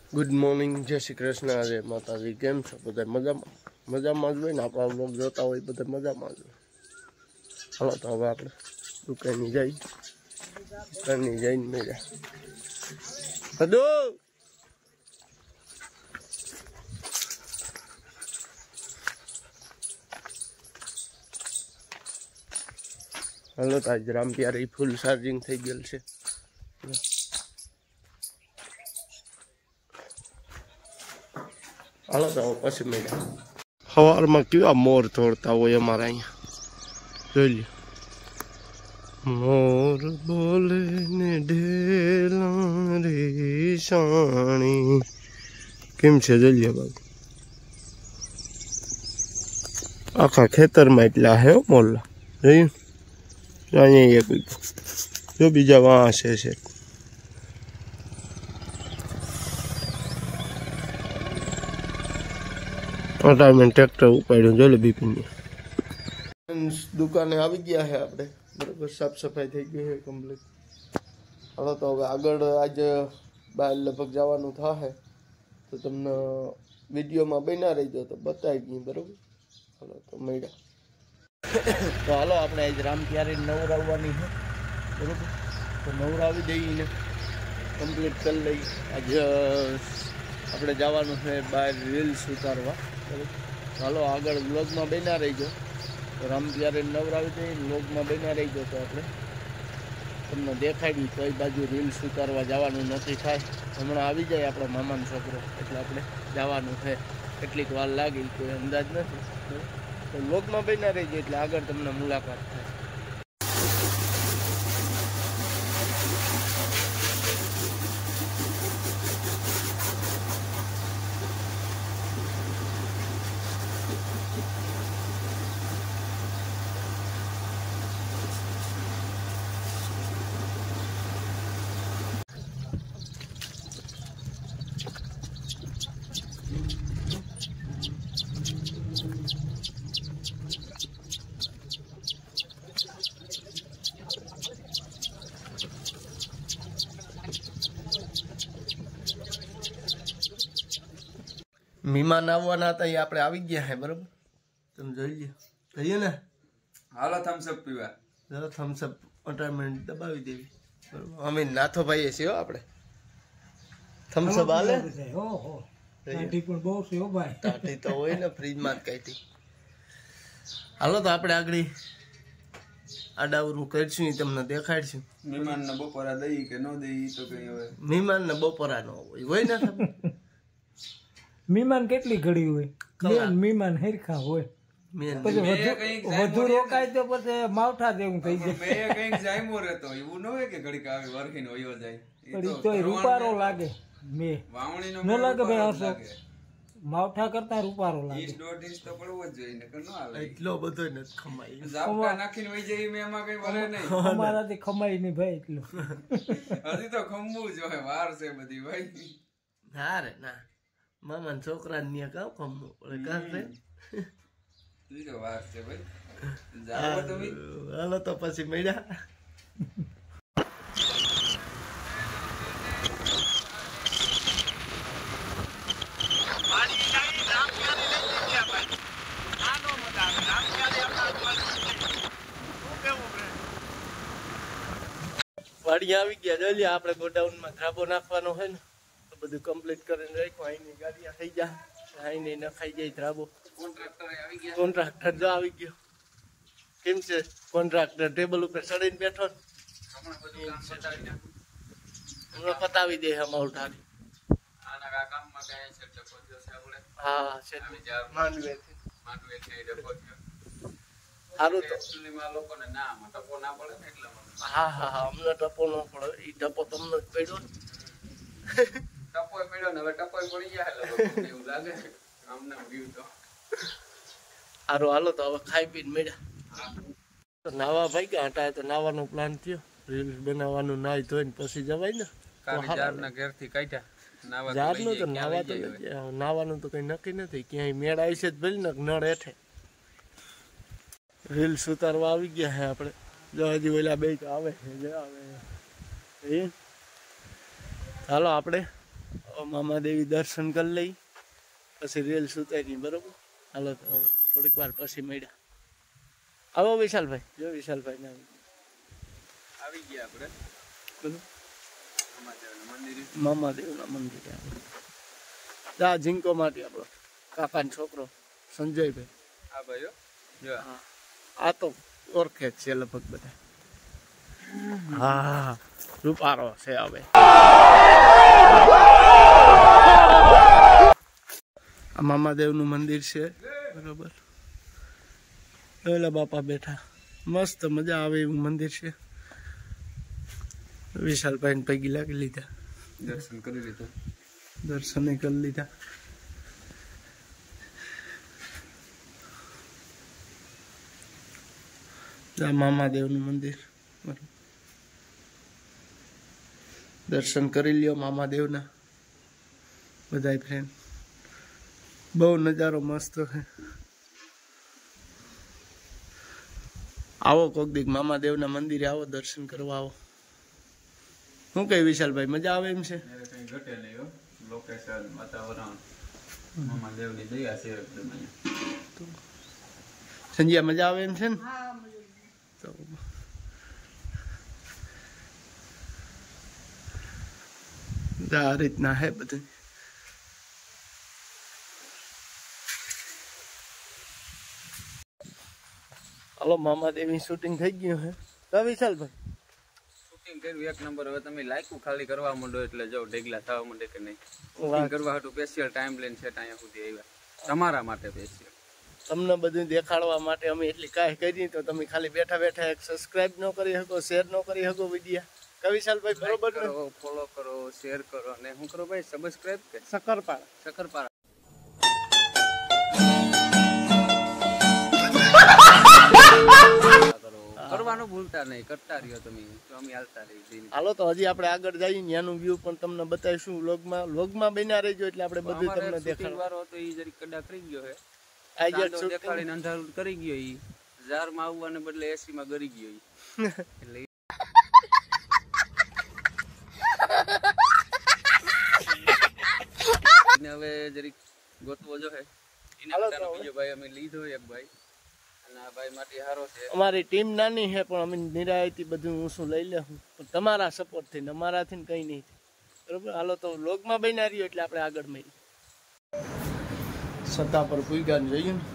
Good morning जय श्री कृष्ण अरे माताजी केम छो बधाय मजामां मजामां ज होय ने आपणा व्लॉग जोता होय बधाय मजामां ज हालो तो हवे आपणे दुकाने जईने मेळ्या हदो हालो तो आज राम प्यारे फूल चार्जिंग थई गेल छे हालो तो पछी मेळ्या सवारमां केवा मोर तोड़ता होय अमारा अहींया जोई लो मोर बोले ने ढेला रे शाणी केम छे जोई लो बाबू आखा खेतर में एटला है मोरला जोयुं अहींया एक जो बीजा वहां छे अटामें ट्रेक्टर उपाड्યું जो ले बिपिन दुकाने આવી ગયા है આપણે બરાબર સાફ સફાઈ થઈ ગઈ છે કમ્પ્લીટ હાલો તો હવે આગળ આજ બહાર લગભગ જવાનું થાશે તો તમને વિડીયોમાં બન્યા રહીજો તો બતાવી દઈએ બરાબર હાલો તો મળ્યા તો હાલો આપણે આજ રામ પ્યારે નવરાવવાની છે બરાબર તો નવરાવી દઈએ કમ્પ્લીટ કરી લઈ આજ આપણે જવાનું છે બહાર રીલ્સ ઉતારવા ચાલો આગળ વ્લોગમાં બન્યા રહીજો તો રામ પ્યારે નવરાવી દઈએ વ્લોગમાં બન્યા રહીજો તો આપણે તમને દેખાડી કઈ બાજુ રીલ્સ ઉતારવા જવાનું નક્કી થાય હમણાં આવી જાય આપણો મામાનો છોકરો એટલે આપણે જવાનું છે કેટલીક વાર લાગી કોઈ અંદાજ નથી તો વ્લોગમાં બન્યા રહીજો એટલે આગળ તમને મુલાકાત થાય मीमान आववाना हता ए आपणे आवी गया है बराबर तमे जोई लो कहिए ने हालो थम्सअप पीवा जरा थम्सअप अटामेंट दबावी देवी बराबर अमे नाथो भाई छे हो आपणे थम्सअप आले ओहो टाटी पण बहु छे हो भाई टाटी तो होय ने फ्रीज मां काढी हालो तो आपणे आगळी आडावरू करશું તમને દેખાડશું મહેમાન ને બપોરા દઈ કે નો દઈ તો કઈ હવે મહેમાન ને બપોરા નો હોય ને मीमान केटली घड़ी होय मेन मीमान हेरखा होय પછી વધુ રોકાય તો પછી માવઠા દેવું થઈ જાય બે કઈક જાયમો રહેતો એવું ન હોય કે ઘડીક આવી વરખીને વયો જાય પણ તો રૂપારો લાગે મે વાવણીનો ન લાગે ભાઈ આસો માવઠા કરતા રૂપારો લાગે 1.5 ઇંચ તો પડવો જ જોઈએ નકર ન આવે એટલો બધો ન ખમાઈ ઝાપટા નાખીને વઈ જાય મે એમાં કઈ વરે નહીં અમારાથી ખમાઈ નહીં ભાઈ એટલું હજી તો ખમવું જોઈએ વાર છે બધી ભાઈ ના રે ના मामा छोकरा ने का कम पड़े का रे તું તો વાર છે ભાઈ જાવ તમે હાલો તો પછી મળ્યા વાડી આવી ગયા જોઈ લે આપણે ગોડાઉન માં ધ્રાબો નાખવાનો છે ને બધું કમ્પ્લીટ કરીને રાખ્યું અહીંની ગાડીયા થઈ જાય અહીં નખાઈ જાય ધ્રાબો કોન્ટ્રાક્ટર જો આવી ગયો કેમ છે કોન્ટ્રાક્ટર ટેબલ ઉપર ચડીને બેઠો હમણાં પતાવી દે અમારું ઠારી હા માંડવે સારું તો હા હા હા અમને ટપો ન પડે એ ટપો તમને જ પડ્યો ને ટપોય પડ્યો ને હવે ટપોય પડી જાય એવું લાગે આમને વ્યૂ તો સારું હાલો તો હવે ખાઈ પીને મળ્યા તો નાવા ભાઈ ગયા હટાય તો નાવાનો પ્લાન થયો રીલ્સ બનાવવાનું નાઈ ધોઈને પછી જવાય ને જારના ઘેરથી કાઢ્યા જારનું તો નાવા તો નાવાનું તો કઈ નક્કી નથી ક્યાંય મેળ આવી છે જ ભલે ને નળ હેઠે રીલ્સ ઉતારવા આવી ગયા હે આપણે જો હજી ઓલા બે આવે છે આવે એ હાલો આપણે મામા દેવી દર્શન કરી લઈ પછી રેલ સુતારી બરોબર. હાલો તો થોડીક વાર પછી મળ્યા. આવો વિશાલભાઈ. જો વિશાલભાઈ ને આવી ગયા આપણે બધું મંદિર. મામાદેવના મંદિરે જા ઝીંકો માટે આપણો કાકાનો છોકરો સંજયભાઈ. આ ભાઈઓ જો આ તો ઓળખે જ છે લગભગ બધા. હા રૂપારો છે હવે. આ મામાદેવનું મંદિર છે બરોબર. ઓલા બાપા બેઠા મસ્ત મજા આવે એવું મંદિર છે. વિશાલભાઈને પૈકી લાગી લીધા. દર્શન કરી લીધા. દર્શને કરી લીધા. મામાદેવનું મંદિર દર્શન કરી લ્યો મામાદેવના બધાય ફ્રેન્ડ. બહુ નજારો મસ્ત છે. આવો કોક દીક મામાદેવના મંદિરે આવો દર્શન કરવા આવો. શું કઈ વિશાલભાઈ મજા આવે એમ છે? કઈ ઘટે નહીં હો. લોકેશન વાતાવરણ મામાદેવની દયા છે એકદમ અહીંયા. સંજ્યા મજા આવે એમ છે ને? તો આ રીતના હે બધું. હાલો મામાદેવી શૂટિંગ થઈ ગયું હે તો વિશાલભાઈ. શૂટિંગ કર્યું એક નંબર. હવે તમે લાયકું ખાલી કરવા માંડો એટલે જો ઢેગલા થવા માંડે કે નહીં. શૂટિંગ કરવા હાટુ સ્પેશિયલ ટાઈમ લઈને છે અહીંયા સુધી આવ્યા તમારા માટે સ્પેશિયલ. તમને બધું દેખાડવા માટે અમે એટલી કાંઈ કરી તો તમે ખાલી બેઠા બેઠા એક સબસ્ક્રાઇબ ન કરી શકો, શેર ન કરી શકો વિડીયા. કવિશાલભાઈ બરોબર ને? ફોલો કરો, શેર કરો અને શું કરો ભાઈ સબસ્ક્રાઇબ કે શકરપારા કરવાનું ભૂલતા નહીં. કરતા રહ્યો તમે તો અમે હાલતા રહી. હાલો તો હજી આપણે આગળ જઈએ ત્યાંનું વ્યૂ પણ તમને બતાવીશું. વ્લોગમાં બન્યા રહેજો એટલે આપણે બધું તમને દેખાડવા. વારો તો ઈ જરી કડા કરી ગયો હે. આજે દેખાડીને અંધારું કરી ગયો ઈ. જારમાં આવવાને બદલે એસી માં ગરી ગયો ઈ. એટલે હવે જરી ગોતવો જો હે. એના બીજો ભાઈ અમે લીધો એક ભાઈ અને આ ભાઈ માટે હારો છે. અમારી ટીમ નાની છે પણ અમે નિરાયતી બધું હું શું લઈ લેવું પણ તમારા સપોર્ટ થી અમારાથી કઈ નહીં બરોબર. હાલો તો વ્લોગમાં બન્યા રહ્યો એટલે આપણે આગળ મળી. સત્તા પર પૂગ્યા જોઈએ ને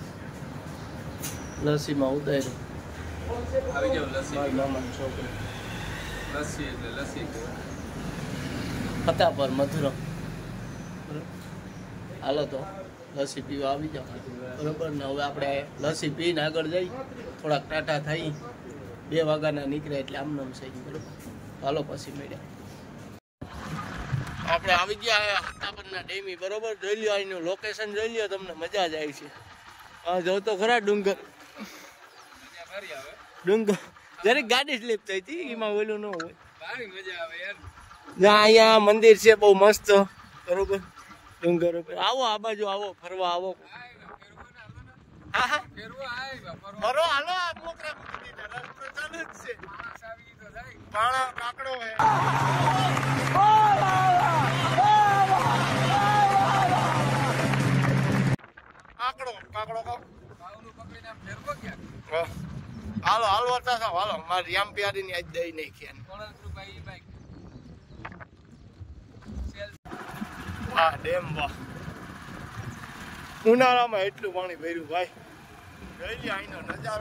લસ્સીમાં ઉતાર્યો. આવી જાવ લસ્સી. મામાનો છોકરો લસ્સી એટલે લસ્સી સત્તા પર મધુરો. હાલો તો લસ્સી પીવા આવી જાવ બરોબર ને. હવે આપણે લસ્સી પીને આગળ જઈ થોડાક ટાટા થઈ 2 વાગ્યાના નીકળે એટલે આમ નામ થઈ ગયું બરોબર. હાલો પછી મળ્યા. આપણે આવી ગયા હત્તાપરના ડેમી બરોબર. જોઈ લ્યો અહીંનું લોકેશન જોઈ લ્યો તમને મજા જ આવી છે. હા જો તો ખરા ડુંગર જરીક ગાડી સ્લીપ થઈ હતી એમાં ઓલું ન હોય. મજા આવે યાર. અહીંયા મંદિર છે બહુ મસ્ત બરોબર. ડુંગર ઉપર આવો, આ બાજુ આવો, ફરવા આવો. ફરો હાલો. મોકરા મૂકી દીધા રસ્તો ચાલુ જ છે. પાણા કાકડો હે. કાકડો હાલો હાલો હતા હાલો. મારી રામ પ્યારી ની આજ દઈ નાખી. વાહ ડેમ વાહ. ઉનાળામાં એટલું પાણી ભર્યું ભાઈ. જોઈ લે અહીંનો નજારો.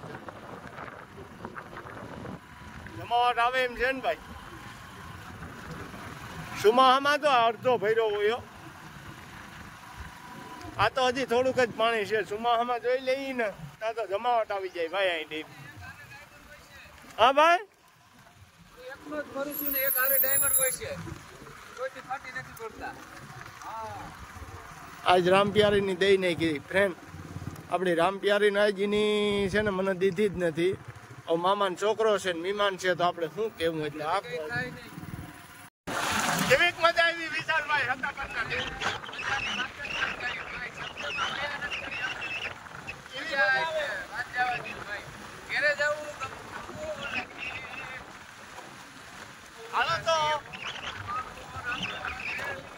જમાવટ આવે એમ છે ને ભાઈ. સુમાહામાં તો અડધો ભર્યો હોય. આ તો હજી થોડુંક જ પાણી છે. સુમાહામાં જોઈ લઈએ ને ત્યાં તો જમાવટ આવી જાય ભાઈ અહીં ડેમ. હા ભાઈ એકલો જ ફરું છું ને એક હારે ડાયમંડ હોય છે. કોઈથી ફાટી નથી પડતા. આજ રામ પ્યારી ની દઈ નાખી ફ્રેન્ડ. આપણી રામ પ્યારી નાજીની છે ને મને દીધી જ નથી. હવે મામાનો છોકરો છે ને મહેમાન છે તો આપણે શું કેવું. એટલે કેવી મજા આવી વિશાલભાઈ હતા કરના હાલો તો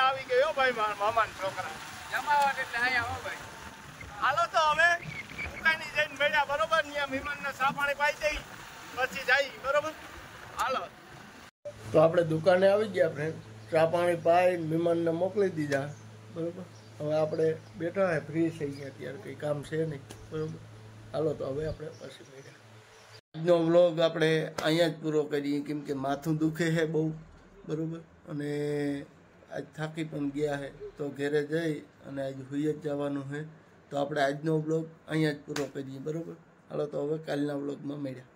આવી ગયો ભાઈ મામાન છોકરા જમાવટ એટલે અહીંયા હો ભાઈ. હાલો તો હવે દુકાને જઈને મળ્યા બરોબર ત્યાં મહેમાનને ચા પાણી પાઈ દઈ પછી જાય બરોબર. હાલો તો આપણે દુકાને આવી ગયા ફ્રેન્ડ, ચા પાણી પાઈ મહેમાનને મોકલી દીધા બરોબર. હવે આપણે બેઠા હે ફ્રી થઈ ગયા, અત્યારે કંઈ કામ છે નહીં બરોબર. હાલો તો હવે આપણે પછી મળ્યા. આજનો વ્લોગ આપણે અહીંયા જ પૂરો કરીએ, કેમ કે માથું દુખે છે બહુ બરોબર, અને આજ થાકી પણ ગયા છે તો ઘરે જઈ અને આજ હુઈ જ જવાનું છે. તો આપણે આજનો વ્લોગ અહીંયા જ પૂરો કરીએ બરોબર. હાલો તો હવે કાલના વ્લોગમાં મળ્યા.